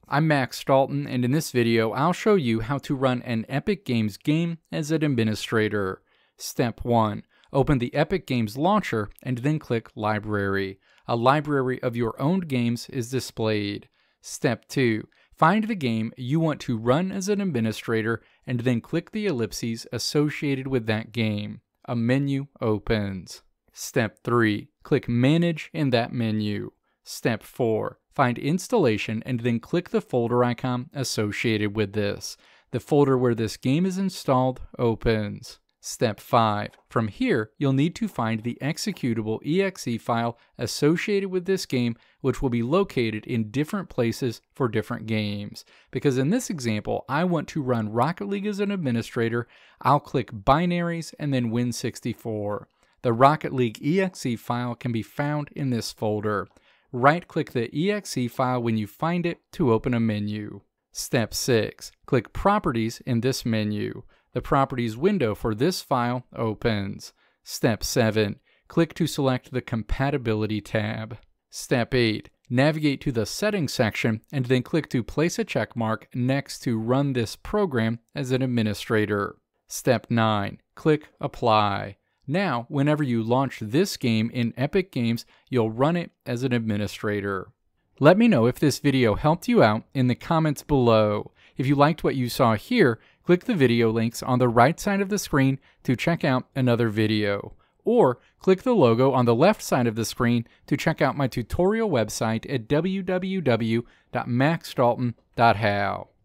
I'm Max Dalton, and in this video, I'll show you how to run an Epic Games game as an administrator. Step 1. Open the Epic Games launcher and then click Library. A library of your own games is displayed. Step 2. Find the game you want to run as an administrator and then click the ellipses associated with that game. A menu opens. Step 3. Click Manage in that menu. Step 4. Find Installation and then click the folder icon associated with this. The folder where this game is installed opens. Step 5. From here, you'll need to find the executable EXE file associated with this game, which will be located in different places for different games. Because in this example, I want to run Rocket League as an administrator, I'll click Binaries and then Win64. The Rocket League EXE file can be found in this folder. Right-click the EXE file when you find it to open a menu. Step 6. Click Properties in this menu. The Properties window for this file opens. Step 7. Click to select the Compatibility tab. Step 8. Navigate to the Settings section and then click to place a checkmark next to Run this program as an administrator. Step 9. Click Apply. Now, whenever you launch this game in Epic Games, you'll run it as an administrator. Let me know if this video helped you out in the comments below. If you liked what you saw here, click the video links on the right side of the screen to check out another video. Or click the logo on the left side of the screen to check out my tutorial website at www.maxdalton.how.